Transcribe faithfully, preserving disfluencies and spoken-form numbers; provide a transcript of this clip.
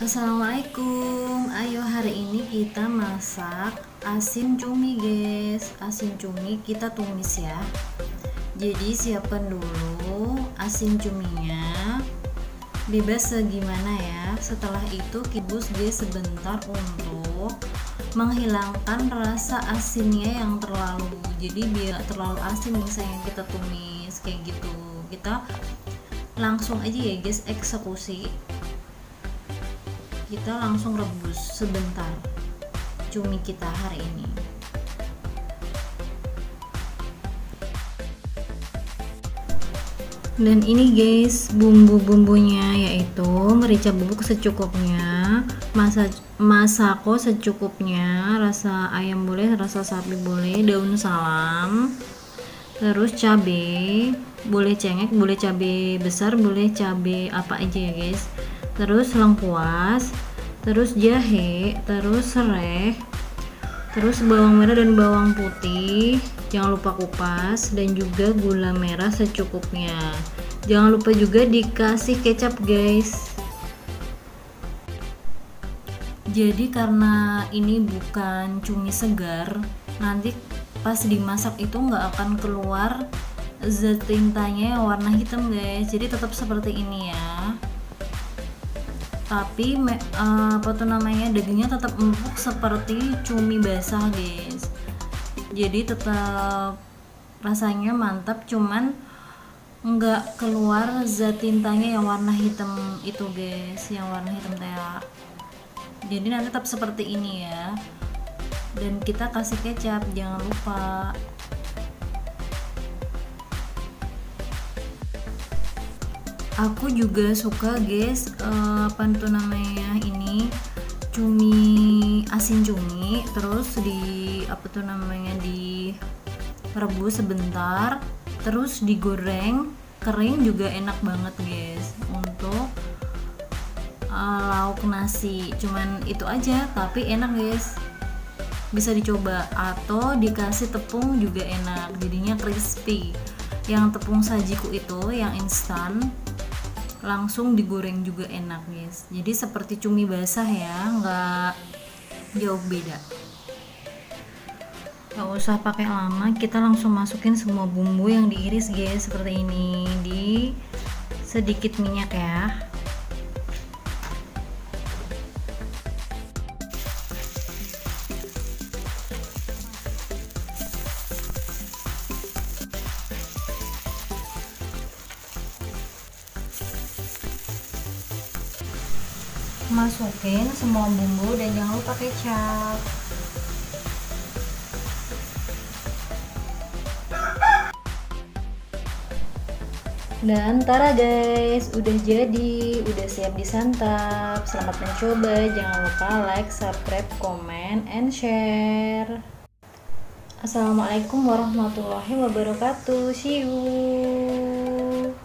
Assalamualaikum. Ayo hari ini kita masak asin cumi guys. Asin cumi kita tumis ya. Jadi siapkan dulu asin cuminya. Bebas segimana ya. Setelah itu kibus guys sebentar untuk menghilangkan rasa asinnya yang terlalu. Jadi biar terlalu asin misalnya kita tumis kayak gitu. Kita langsung aja ya guys eksekusi. Kita langsung rebus sebentar cumi kita hari ini. Dan ini guys bumbu-bumbunya, yaitu merica bubuk secukupnya, masa masako secukupnya, rasa ayam boleh, rasa sapi boleh, daun salam, terus cabe, boleh cengek, boleh cabe besar, boleh cabe apa aja ya guys, terus lengkuas, terus jahe, terus serai, terus bawang merah dan bawang putih, jangan lupa kupas, dan juga gula merah secukupnya. Jangan lupa juga dikasih kecap guys. Jadi karena ini bukan cumi segar, nanti pas dimasak itu nggak akan keluar zat tintanya yang warna hitam guys, jadi tetap seperti ini ya. Tapi me, uh, apa tuh namanya, dagingnya tetap empuk seperti cumi basah guys, jadi tetap rasanya mantap, cuman nggak keluar zat tintanya yang warna hitam itu guys, yang warna hitam teh. Jadi nanti tetap seperti ini ya, dan kita kasih kecap jangan lupa. Aku juga suka guys uh, apa tuh namanya ini cumi, asin cumi, terus di apa tuh namanya direbus sebentar, terus digoreng kering juga enak banget guys untuk uh, lauk nasi. Cuman itu aja tapi enak guys, bisa dicoba, atau dikasih tepung juga enak, jadinya crispy. Yang tepung sajiku itu yang instan langsung digoreng juga enak guys, jadi seperti cumi basah ya, nggak jauh beda. Nggak usah pakai lama, kita langsung masukin semua bumbu yang diiris guys, seperti ini, di sedikit minyak ya. Masukin semua bumbu dan jangan lupa kecap. Dan tara guys, udah jadi, udah siap disantap. Selamat mencoba, jangan lupa like, subscribe, comment, and share. Assalamualaikum warahmatullahi wabarakatuh. See you.